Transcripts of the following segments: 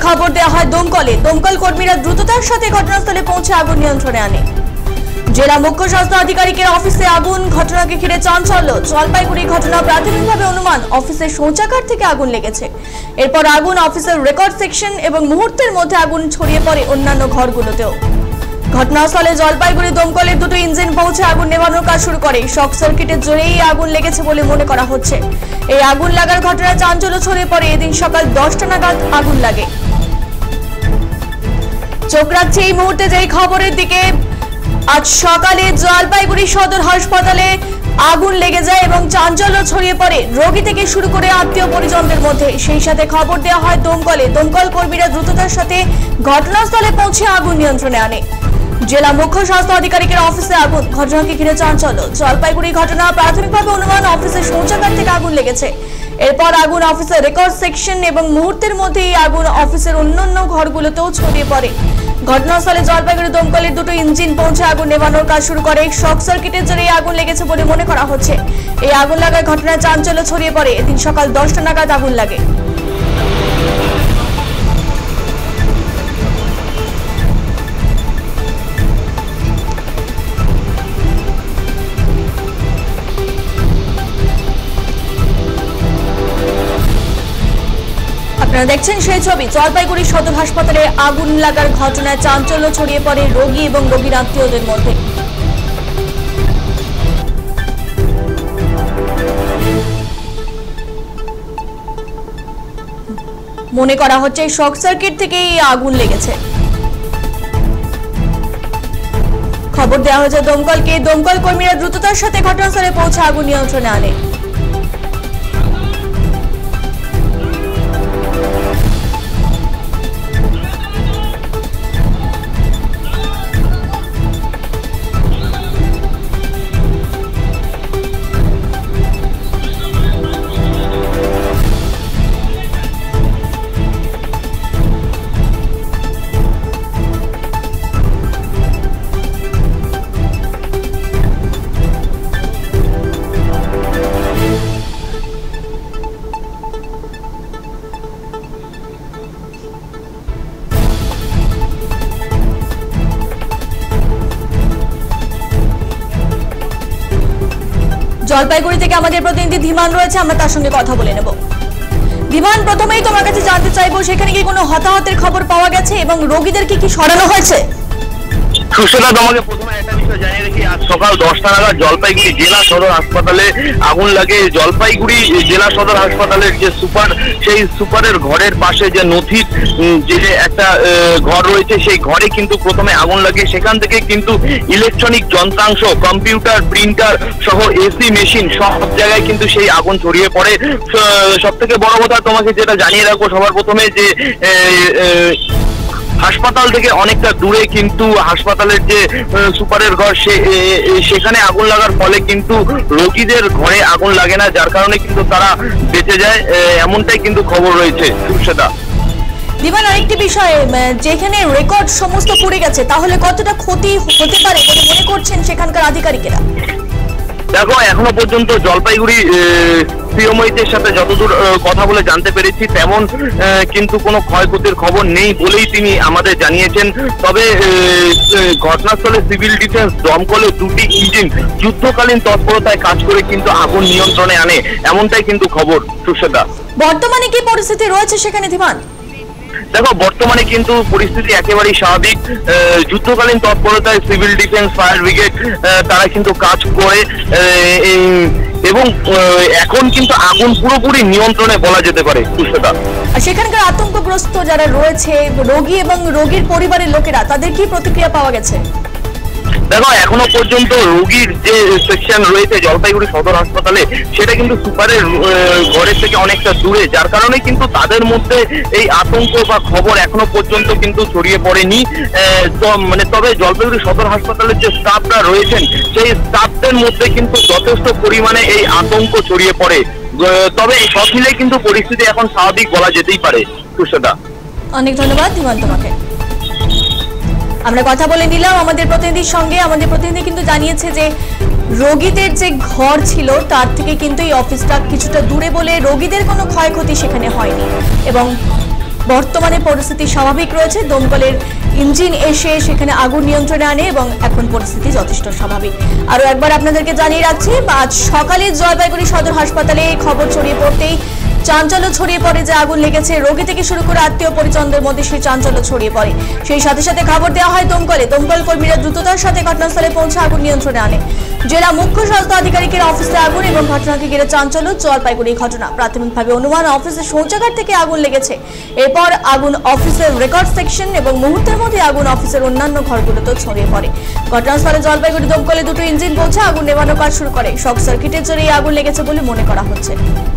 খবর দেওয়া হয় দমকলে। দমকল কর্মীরা দ্রুততার সাথে ঘটনাস্থলে পৌঁছে আগুন নিয়ন্ত্রণে আনে। জেলা মুখ্য স্বাস্থ্য আধিকারিকের অফিসে আগুন, ঘটনাকে ঘিরে চাঞ্চল্য। জলপাইগুড়ি ঘটনা প্রাথমিকভাবে অনুমান অফিসের শৌচাগার থেকে আগুন লেগেছে। এরপর আগুন অফিসের রেকর্ড সেকশন এবং মুহূর্তের মধ্যে আগুন ছড়িয়ে পড়ে অন্যান্য ঘরগুলোতেও। ঘটনাস্থলে জলপাইগুড়ি দমকলের দুটো ইঞ্জিন পৌঁছে আগুন নেভানোর কাজ শুরু করে। শর্ট সার্কিটের জোরেই আগুন লেগেছে বলে মনে করা হচ্ছে। এই আগুন লাগার ঘটনায় চাঞ্চল্য ছড়িয়ে পড়ে। এদিন সকাল 10টা নাগাদ আগুন লাগে। চোখ রাখছে এই মুহূর্তে যেই খবরের দিকে। আজ সকালে জলপাইগুড়ি সদর হাসপাতালে আগুন লেগে যায় এবং চাঞ্চল্য ছড়িয়ে পড়ে রোগী থেকে শুরু করে আত্মীয় পরিজনদের মধ্যে। সেই সাথে খবর দেওয়া হয় দমকলে। দমকল কর্মীরা দ্রুততার সাথে ঘটনাস্থলে পৌঁছে আগুন নিয়ন্ত্রণে আনে। জেলা মুখ্য স্বাস্থ্য আধিকারিকের অফিসে আগুন, ঘটনাকে ঘিরে চাঞ্চল্য। জলপাইগুড়ি ঘটনা প্রাথমিকভাবে অনুমান অফিসের শৌচাগার থেকে আগুন লেগেছে। এরপর আগুন অফিসের রেকর্ড সেকশন এবং মুহূর্তের মধ্যেই আগুন অফিসের অন্যান্য ঘরগুলোতেও ছড়িয়ে পড়ে। ঘটনাস্থলে জলপাইগুড়ি দমকলের দুটো ইঞ্জিন পৌঁছে আগুন নেভানোর কাজ শুরু করে। শর্ট সার্কিটের জোরে আগুন লেগেছে বলে মনে করা হচ্ছে। এই আগুন লাগার ঘটনায় চাঞ্চল্য ছড়িয়ে পড়ে। এদিন সকাল 10টা নাগাদ আগুন লাগে। আপনারা দেখছেন সেই ছবি। জলপাইগুড়ি সদর হাসপাতালে আগুন লাগার ঘটনায় চাঞ্চল্য ছড়িয়ে পড়ে রোগী এবং রোগীর আত্মীয়দের মধ্যে। মনে করা হচ্ছে শর্ট সার্কিট থেকেই আগুন লেগেছে। খবর দেওয়া হয়েছে দমকলকে। দমকল কর্মীরা দ্রুততার সাথে ঘটনাস্থলে পৌঁছে আগুন নিয়ন্ত্রণে আনে। জলপাইগুড়ি থেকে আমাদের প্রতিনিধি ধীমান রয়েছে, আমরা তার সঙ্গে কথা বলে নেব। ধীমান, প্রথমেই তোমার কাছে জানতে চাইবো, সেখানে কি কোনো হতাহতের খবর পাওয়া গেছে এবং রোগীদের কি সরানো হয়েছে? সুস্থতা, তোমাকে প্রথমে একটা বিষয় জানিয়ে রাখি, আজ সকাল 10টা নাগাদ জলপাইগুড়ি জেলা সদর হাসপাতালে আগুন লাগে। জলপাইগুড়ি জেলা সদর হাসপাতালের যে সুপার, সেই সুপারের ঘরের পাশে যে নথির যে একটা ঘর রয়েছে, সেই ঘরে কিন্তু প্রথমে আগুন লাগে। সেখান থেকে কিন্তু ইলেকট্রনিক যন্ত্রাংশ, কম্পিউটার, প্রিন্টার সহ এসি মেশিন সব জায়গায় কিন্তু সেই আগুন ছড়িয়ে পড়ে। সব থেকে বড় কথা তোমাকে যেটা জানিয়ে রাখবো সবার প্রথমে, যে হাসপাতাল থেকে অনেকটা দূরে কিন্তু হাসপাতালের যে সুপারের ঘর, সেখানে আগুন লাগার ফলে কিন্তু রোগীদের ঘরে আগুন লাগে না, যার কারণে কিন্তু তারা বেঁচে যায়, এমনটাই কিন্তু খবর রয়েছে। সুস্থতা, দিবান, আরেকটি বিষয়, যেখানে রেকর্ড সমস্ত পুড়ে গেছে, তাহলে কতটা ক্ষতি হতে পারে বলে মনে করছেন সেখানকার আধিকারিকেরা? দেখো, এখনো পর্যন্ত জলপাইগুড়ি পিএমওদের সাথে যতদূর কথা বলে জানতে পেরেছি, তেমন কিন্তু কোনো ক্ষয়ক্ষতির খবর নেই বলেই তিনি আমাদের জানিয়েছেন। তবে ঘটনাস্থলে সিভিল ডিফেন্স দমকলের দুটি ইঞ্জিন যুদ্ধকালীন তৎপরতায় কাজ করে কিন্তু আগুন নিয়ন্ত্রণে আনে, এমনটাই কিন্তু খবর। সুস্বাদা, বর্তমানে কি পরিস্থিতি রয়েছে সেখানে ধীমান? দেখো, বর্তমানে কিন্তু পরিস্থিতি একেবারেই স্বাভাবিক। যুদ্ধকালীন তৎপরতায় সিভিল ডিফেন্স, ফায়ার ব্রিগেড তারা কিন্তু কাজ করে এবং এখন কিন্তু আগুন পুরোপুরি নিয়ন্ত্রণে বলা যেতে পারে। সুস্থতা, সেখানকার আতঙ্কগ্রস্ত যারা রয়েছে, রোগী এবং রোগীর পরিবারের লোকেরা, তাদের কি প্রতিক্রিয়া পাওয়া গেছে? দেখো, এখনো পর্যন্ত রোগীর যে সেকশন রয়েছে জলপাইগুড়ি সদর হাসপাতালে, সেটা কিন্তু সুপারের ঘরের থেকে অনেকটা দূরে, যার কারণে কিন্তু তাদের মধ্যে এই আতঙ্ক বা খবর এখনো পর্যন্ত কিন্তু ছড়িয়ে পড়েনি। তবে জলপাইগুড়ি সদর হাসপাতালের যে স্টাফরা রয়েছেন, সেই স্টাফদের মধ্যে কিন্তু যথেষ্ট পরিমাণে এই আতঙ্ক ছড়িয়ে পড়ে। তবে সব মিলে কিন্তু পরিস্থিতি এখন স্বাভাবিক বলা যেতেই পারে। সুস্বাদা, অনেক ধন্যবাদ ধীমান তোমাকে। আমরা কথা বলে নিলাম আমাদের প্রতিনিধির সঙ্গে। আমাদের প্রতিনিধি কিন্তু জানিয়েছে যে রোগীদের যে ঘর ছিল তার থেকে কিন্তু এই অফিসটা কিছুটা দূরে বলে রোগীদের কোনো ক্ষয়ক্ষতি সেখানে হয়নি এবং বর্তমানে পরিস্থিতি স্বাভাবিক রয়েছে। দমকলের ইঞ্জিন এসে সেখানে আগুন নিয়ন্ত্রণে আনে এবং এখন পরিস্থিতি যথেষ্ট স্বাভাবিক। আরো একবার আপনাদেরকে জানিয়ে রাখছি, আজ সকালে জলপাইগুড়ি সদর হাসপাতালে খবর ছড়িয়ে পড়তেই চাঞ্চল্য ছড়িয়ে পড়ে যে আগুন লেগেছে। রোগী থেকে শুরু করে আত্মীয় পরিজনদের মধ্যে সেই চাঞ্চল্য ছড়িয়ে পড়ে। সেই সাথে সাথে খবর দেওয়া হয় দমকল কর্মীরা দ্রুততার সাথে ঘটনাস্থলে পৌঁছে আগুন নিয়ন্ত্রণে আনে। জেলা মুখ্য স্বাস্থ্য আধিকারিকের অফিসে আগুন এবং ঘটনাকে ঘিরে চাঞ্চল্য। জলপাইগুড়ি ঘটনা প্রাথমিকভাবে অনুমান অফিসের শৌচাগার থেকে আগুন লেগেছে। এরপর আগুন অফিসের রেকর্ড সেকশন এবং মুহূর্তের মধ্যে আগুন অফিসের অন্যান্য ঘরগুলোতে ছড়িয়ে পড়ে। ঘটনাস্থলে জলপাইগুড়ি দমকলে দুটো ইঞ্জিন পৌঁছে আগুন নেভানোর কাজ শুরু করে। শর্ট সার্কিটের জন্য এই আগুন লেগেছে বলে মনে করা হচ্ছে।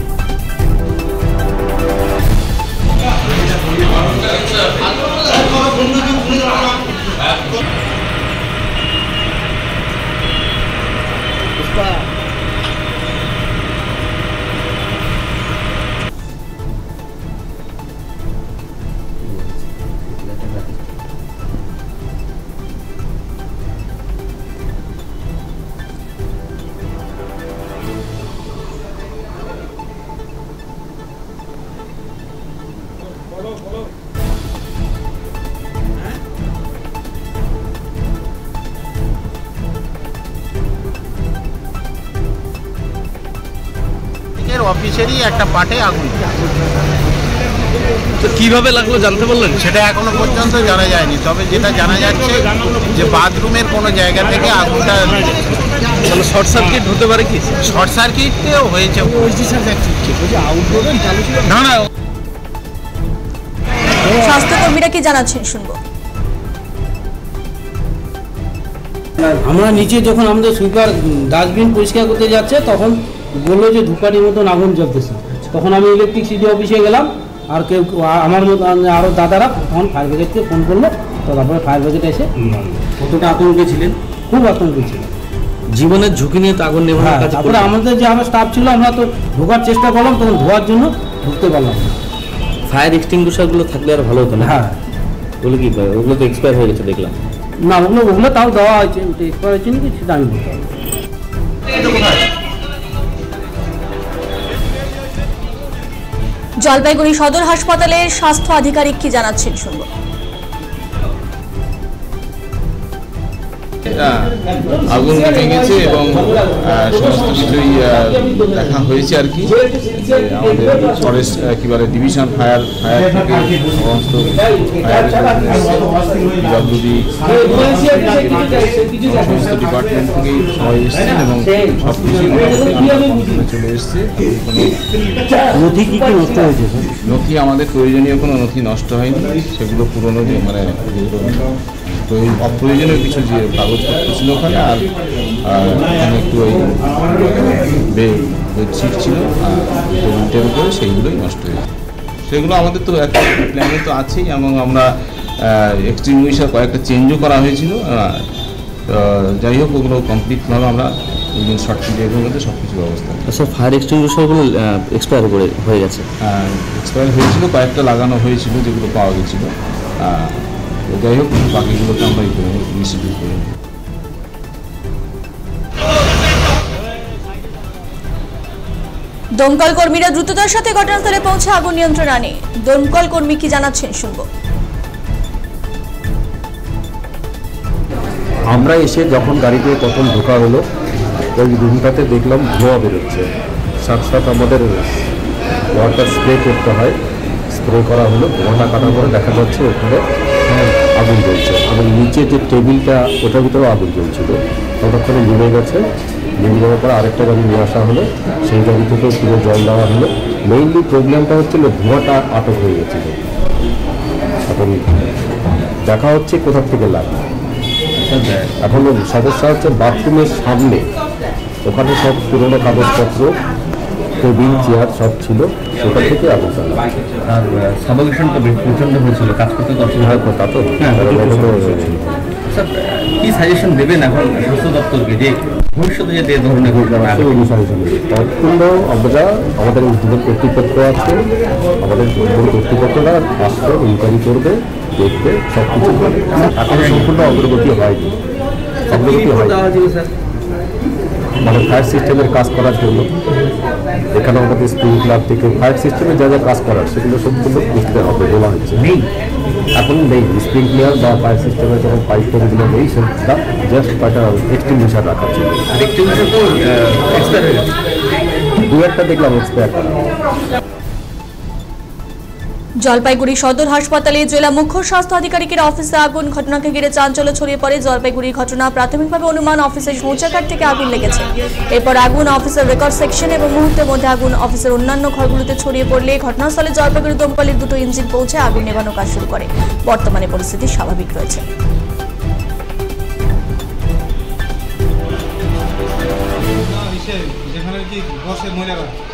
অফিসেরই একটা পার্টে আগুন। তো কিভাবে লাগলো জানতে পারলেন? সেটা এখনো পর্যন্ত জানা যায়নি, তবে যেটা জানা যাচ্ছে যে বাথরুমের কোনো জায়গা থেকে আগুনটা শর্ট সার্কিট হতে পারে কি? শর্ট সার্কিটেও হয়েছে। না না, স্বাস্থ্যকর্মীরা কি জানাচ্ছেন শুনবো। আমরা নিচে যখন আমাদের সুইপার ডাস্টবিন পরিষ্কার করতে যাচ্ছে তখন বললো যে ধূপকাঠির মতন আগুন জ্বলতেছে। তখন আমি ইলেকট্রিসিটি অফিসে গেলাম, আর কেউ আমার মতো আরও দাদারা তখন ফায়ার ব্রিগেডকে ফোন করলো। তো তারপরে ফায়ার ব্রিগেড এসে কতটা আতঙ্কে ছিলেন? খুব আতঙ্ক ছিল, জীবনের ঝুঁকি নিয়ে তো আগুন নেভানোর কাজ। তারপরে আমাদের যে আমার স্টাফ ছিল আমরা তো ঢোকার চেষ্টা করলাম, তখন ধোয়ার জন্য ঢুকতে পারলাম না। ফায়ার এক্সটিংগুইশারগুলো থাকলে আর ভালো হতো না। হ্যাঁ, ওগুলো কি ওগুলো তো এক্সপায়ার হয়ে গেছে দেখলাম। না ওগুলো তাও দেওয়া হয়েছে, ওটা এক্সপায়ার হয়েছে নাকি সেটা আমি বলতে পারবো। জলপাইগুড়ি সদর হাসপাতালের স্বাস্থ্য আধিকারিক কি জানাচ্ছেন শুনবো। আগুন লেগে গেছে এবং সমস্ত কিছুই দেখা হয়েছে আর কি। আমাদের ফরেস্ট একেবারে ডিভিশন ফায়ার থেকে সমস্ত ডাব্লিউডি সমস্ত ডিপার্টমেন্ট থেকেই সবাই এসেছেন এবং সব কিছুই চলে এসছে। নথি কি কি নষ্ট হয়েছে? নথি আমাদের প্রয়োজনীয় কোনো নথি নষ্ট হয়নি, সেগুলো পুরোনো যে মানে অপ্রয়োজনীয় কিছু যে কাগজপত্র ছিল ওখানে, আর এখানে একটু ওই বেডশিট ছিল টেবিল করে সেইগুলোই নষ্ট হয়েছে। সেগুলো আমাদের তো একটা প্ল্যানে তো আছেই এবং আমরা এক্সটিংগুইশার কয়েকটা চেঞ্জও করা হয়েছিল। যাই হোক, ওগুলো কমপ্লিটভাবে আমরা উইদিন শর্ট পিরিয়ডের মধ্যে সব কিছু ব্যবস্থা। সব ফায়ার এক্সটিংগুইশারগুলো এক্সপায়ার হয়ে গেছে। এক্সপায়ার হয়েছিল, কয়েকটা লাগানো হয়েছিল যেগুলো পাওয়া গেছিলো। যাই হোক, বাকিগুলোকে আমরা রিসিডিউল করি। দমকল কর্মীরা দ্রুততার সাথে ঘটনাস্থলে পৌঁছে আগুন নিয়ন্ত্রণে আনে। দমকল কর্মী কি জানাচ্ছেন শুনবো। আমরা এসে যখন গাড়িতে প্রথম ঢোকা হলো, ওই রুমটাতে দেখলাম ধোঁয়া বেরোচ্ছে। সাথে সাথে আমাদের ওয়াটার স্প্রে করতে হয়, স্প্রে করা হলো। ধোঁয়াটা কাটার পরে দেখা যাচ্ছে ওখানে আগুন জ্বলছে এবং নিচে যে টেবিলটা ওটার ভিতরেও আগুন জ্বলছিল। ততক্ষণে নেমে গেছে, নেমে যাওয়ার পরে আরেকটা গাড়ি নিয়ে আসা হলো, সেই গাড়ি থেকেও পুরো জল দেওয়া হলো। মেইনলি প্রবলেমটা হচ্ছিল ধোঁয়াটা আটক হয়ে গেছিলো। এখন দেখা হচ্ছে কোথা থেকে লাগবে। এখন সমস্যা হচ্ছে বাথরুমের সামনে, ওখানে সব পুরোনো কাগজপত্র, টেবিল চেয়ার সব ছিল, ওখান থেকে আগুনটা আর সাবলেশনটা প্রচণ্ড হয়েছিল, কাজ করতে অসুবিধা তা তো স্যার কি সাজেশন দেবেন এখন স্বাস্থ্য দপ্তরকে যে ভবিষ্যতে যাতে এ ধরনের তৎপূর্ণ আমরা আমাদের উদ্যোগ কর্তৃপক্ষ আছে, আমাদের উদ্যোগ কর্তৃপক্ষরা আসবে, ইনকোয়ারি করবে, দেখবে, সব কিছু করবে। এখন সম্পূর্ণ অগ্রগতি হয়নি, অগ্রগতি হয়নি। মানে ফায়ার সিস্টেমের কাজ করার জন্য। এখানে আমাদের স্প্রিংক্লার থেকে ফায়ার সিস্টেমে যা যা কাজ করার সেগুলো সবগুলো বুঝতে হবে বলা হচ্ছে। নেই, এখন নেই স্প্রিংক্লার বা ফায়ার সিস্টেমের যখন পাইপ টাইপগুলো নেই, সেটা জাস্ট কয়টা এক্সটিংগুইশার রাখার জন্য। আর এক্সটিংগুইশার তো এক্সপায়ার হয়ে গেছে, দু একটা দেখলাম এক্সপায়ার করা। জলপাইগুড়ি সদর হাসপাতালে জেলা মুখ্য স্বাস্থ্য আধিকারিকের অফিসে আগুন, ঘটনাকে ঘিরে চাঞ্চল্য ছড়িয়ে পড়ে। জলপাইগুড়ির ঘটনা, প্রাথমিকভাবে অনুমান অফিসের শৌচাগার থেকে আগুন লেগেছে। এরপর আগুন অফিসের রেকর্ড সেকশন এবং মুহূর্তের মধ্যে আগুন অফিসের অন্যান্য ঘরগুলোতে ছড়িয়ে পড়লে ঘটনাস্থলে জলপাইগুড়ি দমকলের দুটো ইঞ্জিন পৌঁছে আগুন নেভানোর কাজ শুরু করে। বর্তমানে পরিস্থিতি স্বাভাবিক রয়েছে। যেখানে কি বসে মহিলারা